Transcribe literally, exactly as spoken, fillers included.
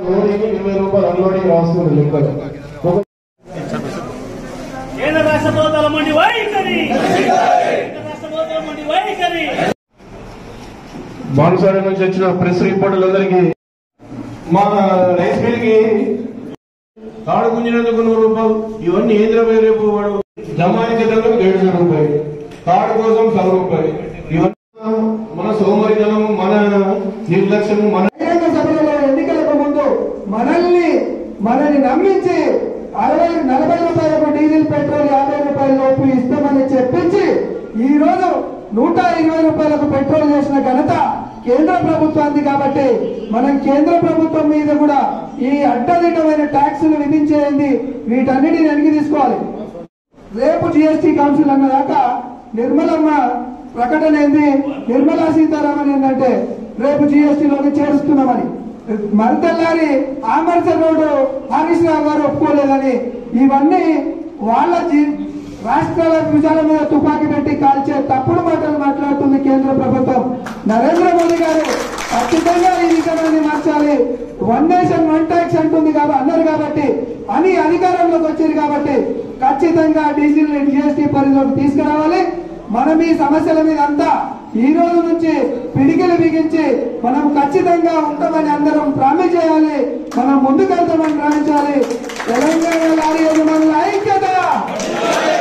ఇరవై రూపాయలు అన్లోడింగ్ రాస్తుంది లెక్కలు. కేంద్ర రాష్ట్ర ప్రభుత్వాల మండి వైఖరి, రాష్ట్ర ప్రభుత్వాల మండి వైఖరి. బాన్సాడ నుంచి వచ్చిన ప్రెస్ రిపోర్టర్లందరికీ మా రైస్ మిల్ కి తాడు గుంజినందుకు నూరు రూపాయలు, ఇవన్నీ ఏంద్రపై రేపు వాడు జమాయించడంలో ఏడు వేల రూపాయలు, తాడు కోసం సగ రూపాయలు. ఇవన్నీ మన సోమరితనం, మన నిర్లక్ష్యం. మన సభలలో ఎన్నికలకు ముందు మనల్ని మనల్ని నమ్మించి అరవై నలభై రూపాయలకు డీజిల్ పెట్రోల్ యాభై రూపాయల లోపు ఇస్తామని చెప్పించి ఈ రోజు నూట ఇరవై రూపాయలకు పెట్రోల్ చేసిన ఘనత కేంద్ర ప్రభుత్వానికి. కాబట్టి మనం కేంద్ర ప్రభుత్వం మీద కూడా ఈ అడ్డదిడ్డమైన ట్యాక్సులు విధించేది వీటన్నిటిని వెనక్కి తీసుకోవాలి. రేపు జిఎస్టీ కౌన్సిల్ అన్నదాకా నిర్మలమ్మ ప్రకటన ఏంది, నిర్మలా సీతారామన్ ఏంటంటే రేపు జిఎస్టీలోకి చేరుస్తున్నామని. మరితల్లారి ఆమర్చర్ రోడ్డు హరీష్ రావు గారు ఒప్పుకోలేదని ఇవన్నీ వాళ్ళ రాష్ట్రాల భుజాల మీద తుపాకీ పెట్టి కాల్చే తప్పుడు మాటలు మాట్లాడుతుంది కేంద్ర ప్రభుత్వం. నరేంద్ర మోదీ గారు ఖచ్చితంగా ఈ విషయాన్ని మార్చాలి. వన్ నేషన్ వన్ ట్యాక్స్ అంటుంది కాబట్టి అన్నారు కాబట్టి అని అధికారంలోకి వచ్చారు కాబట్టి ఖచ్చితంగా డీజిల్ జిఎస్టీ పరిధిలోకి తీసుకురావాలి. మనం ఈ సమస్యల మీద అంతా ఈ రోజు నుంచి పిడికిలు బిగించి మనం ఖచ్చితంగా ఉంటామని అందరం ప్రామిస్ చేయాలి. మనం ముందుకెళ్తామని ప్రామించాలి. తెలంగాణ లారీ యజమానుల ఐక్యత.